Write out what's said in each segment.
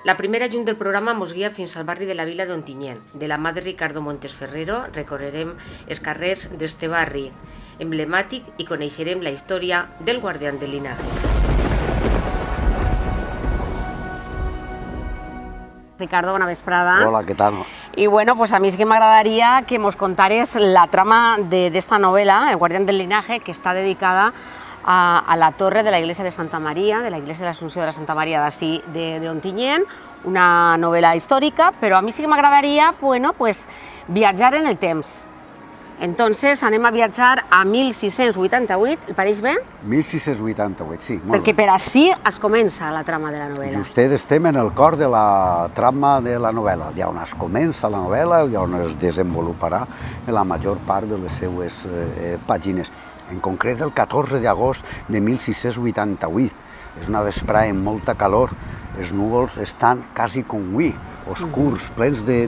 La primera junt del programa mos guia fins al barri de la Vila d'Ontinyent. De la mà de Ricardo Montes Ferrero recorrerem els carrers d'este barri emblemàtic i coneixerem la història del guardián del linaje. Ricardo, bona vesprada. Hola, què tal? I bueno, pues a mi sí que m'agradaria que mos contares la trama d'esta novel·la, El guardián del linaje, que està dedicada a la torre de la iglesia de Santa Maria, de la iglesia de l'Assumpció de la Santa Maria d'ací d'Ontinyent, una novel·la històrica, però a mi sí que m'agradaria, bueno, pues viatjar en el temps. Entonces anem a viatjar a 1688, el pareix bé? 1688, sí, molt Perquè bé. per ací es comença la trama de la novel·la. Justet estem en el cor de la trama de la novel·la, ja on es comença la novel·la i on es desenvoluparà en la major part de les seues pàgines. En concret, el 14 d'agost de 1688. És una vesprada amb molta calor. Els núvols estan quasi com avui, oscurs, plens de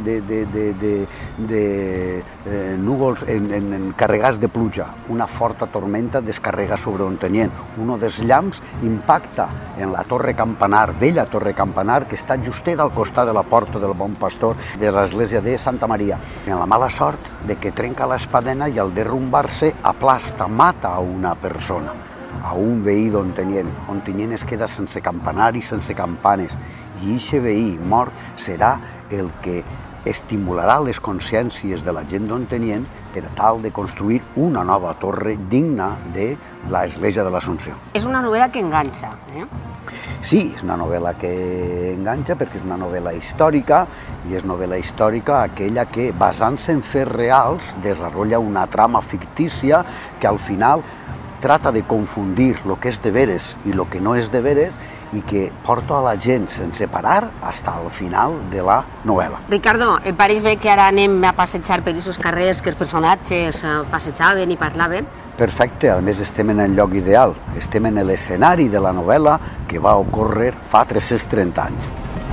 núvols carregats de pluja. Una forta tormenta descarrega sobre Ontinyent. Un dels llamps impacta en la torre campanar, vella torre campanar, que està justet al costat de la porta del Bon Pastor de l'església de Santa Maria. En la mala sort de que trenca l'espadena i al derrumbar-se aplasta, mata a una persona, a un veí d'Ontinyent. Ontinyent es queda sense campanar i sense campanes, i aquest veí mort serà el que estimularà les consciències de la gent d'Ontinyent per tal de construir una nova torre digna de l'església de l'Assumpció. És una novel·la que enganxa, Sí, és una novel·la que enganxa perquè és una novel·la històrica, i és novel·la històrica aquella que, basant-se en fets reals, desenvolupa una trama fictícia que al final trata de confundir el que és de veres i el que no és de veres i que porta a la gent sense parar fins al final de la novel·la. Ricardo, el pareix bé que ara anem a passejar per aquests carrers que els personatges passejaven i parlaven? Perfecte, a més estem en el lloc ideal, estem en l'escenari de la novel·la que va ocórrer fa 330 anys.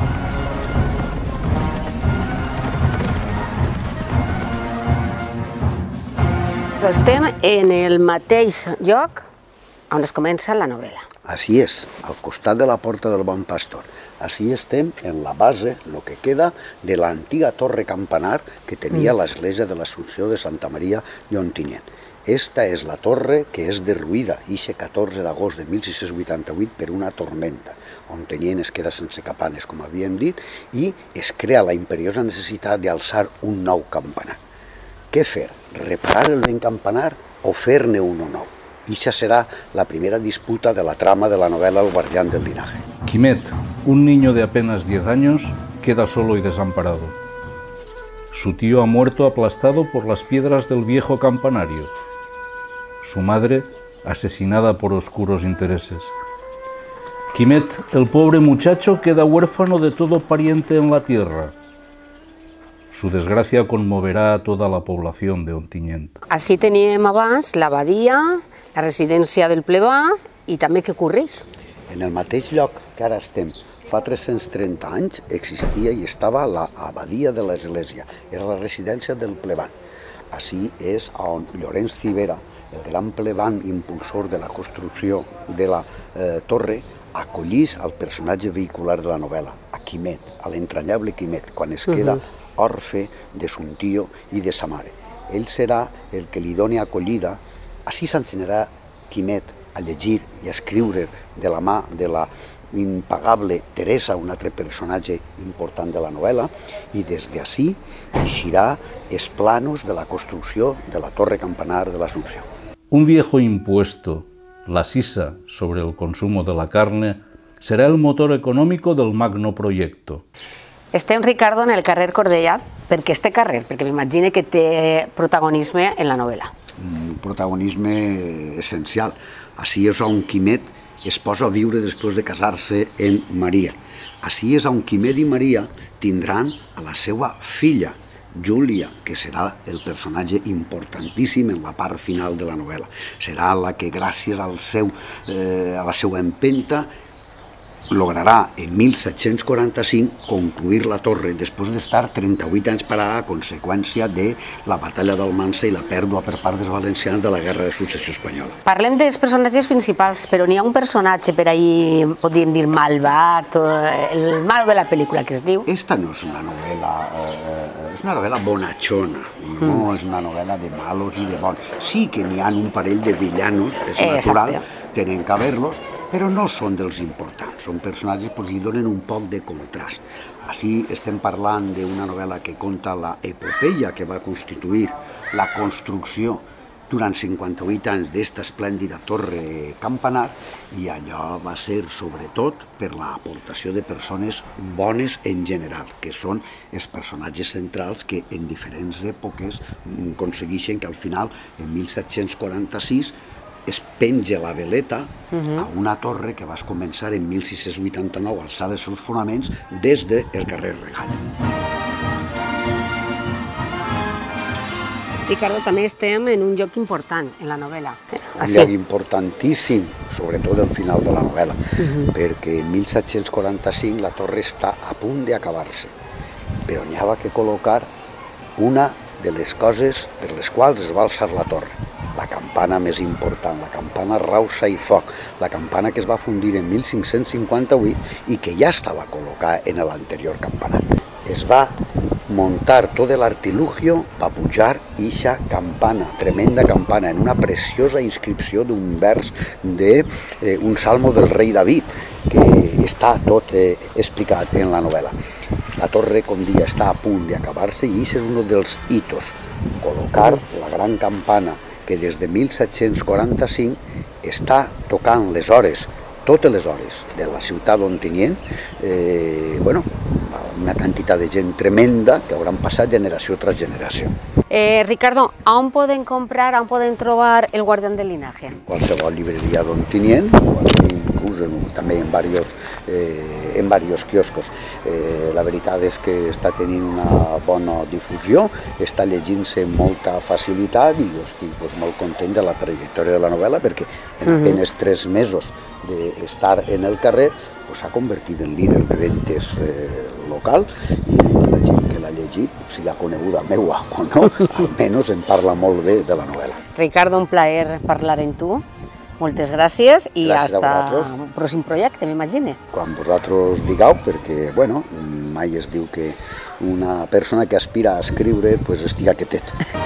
Estem en el mateix lloc on es comença la novel·la. Així és, al costat de la porta del Bon Pastor. Així estem en la base, el que queda, de l'antiga torre campanar que tenia l'església de l'Assumpció de Santa Maria d'Ontinyent. Esta és la torre que és derruïda, ixe 14 d'agost de 1688, per una tormenta. Ontinyent es queda sense campanes, com havíem dit, i es crea la imperiosa necessitat d'alçar un nou campanar. Què fer? Reparar el vell campanar o fer-ne un nou? Ixa serà la primera disputa de la trama de la novel·la El guardián del linaje. Quimet, un niño de apenas 10 años, queda solo y desamparado. Su tío ha muerto aplastado por las piedras del viejo campanario. Su madre, asesinada por oscuros intereses. Quimet, el pobre muchacho, queda huérfano de todo pariente en la tierra. Su desgracia conmoverá a toda la población de Ontinyent. Així teníem abans l'abadia, la residència del plebà i també què ocorreix. En el mateix lloc que ara estem, fa 330 anys, existia i estava l'abadia de l'església. Era la residència del plebà. Així és on Llorenç Cibera, el gran plebán impulsor de la construcció de la torre, acollís el personatge vehicular de la novel·la, a Quimet, a l'entranyable Quimet, quan es queda orfe de son tío i de sa mare. Ell serà el que li doni acollida. Així s'ensenyarà Quimet a llegir i a escriure de la mà de la impagable Teresa, un altre personatge important de la novel·la, i des d'ací eixirà els planos de la construcció de la torre campanar de l'Assumpció. Un viejo impuesto, la sisa sobre el consumo de la carne, será el motor económico del magno proyecto. Estem, Ricardo, en el carrer Cordellat. Per què este carrer? Perquè m'imagino que té protagonisme en la novel·la. Un protagonisme essencial. Així és on Quimet es posa a viure després de casar-se amb Maria. Així és on Quimet i Maria tindran a la seva filla, Júlia, que serà el personatge importantíssim en la part final de la novel·la. Serà la que, gràcies a la seva empenta, lograrà en 1745 concluir la torre després d'estar 38 anys parada a conseqüència de la batalla d'Almansa i la pèrdua per part dels valencians de la Guerra de Successió Espanyola. Parlem dels personatges principals, però n'hi ha un personatge per ahí, podríem dir, malvat, el malo de la pel·lícula, que es diu. Esta no és una novel·la, és una novel·la bonachona, no és una novel·la de malos i de bons. Sí que n'hi ha un parell de villanos, és natural, tenen que haver-los, però no són dels importants, són personatges que li donen un poc de contrast. Així estem parlant d'una novel·la que conta l'epopeia que va constituir la construcció durant 58 anys d'esta esplèndida torre campanar, i allò va ser sobretot per l'aportació de persones bones en general, que són els personatges centrals que en diferents èpoques aconsegueixen que al final, en 1746, es penja la veleta a una torre que va començar en 1689 a alçar els seus fonaments des del carrer Regal. Ricardo, també estem en un lloc important en la novel·la. Un lloc importantíssim, sobretot al final de la novel·la, perquè en 1745 la torre està a punt d'acabar-se, però n'hi havia que col·locar una de les coses per les quals es va alçar la torre. La campana més important, la campana Rausa i Foc, la campana que es va fundir en 1558 i que ja estava col·locada en l'anterior campanar. Es va montar tot l'artilugio per pujar eixa campana, tremenda campana, en una preciosa inscripció d'un vers d'un salmo del rei David, que està tot explicat en la novel·la. La torre, com dia, està a punt d'acabar-se i això és un dels hitos, col·locar la gran campana que des de 1745 està tocant les hores, totes les hores de la ciutat d'Ontinyent, una quantitat de gent tremenda que hauran passat generació tras generació. Ricardo, on poden comprar, on poden trobar El guardián del linaje? Qualsevol llibreria d'Ontinyent, inclús també en diversos quioscos. La veritat és que està tenint una bona difusió, està llegint-se amb molta facilitat i jo estic molt content de la trajectòria de la novel·la perquè en apenas 3 mesos d'estar en el carrer s'ha convertit en líder de ventes local i la gent que l'ha llegit, sigui coneguda meua o no, almenys en parla molt bé de la novel·la. Ricardo, un plaer parlar amb tu. Moltes gràcies i gràcies fins un pròxim projecte, m'imagine. Quan vosaltres digueu, perquè mai es diu que una persona que aspira a escriure estigui quietet.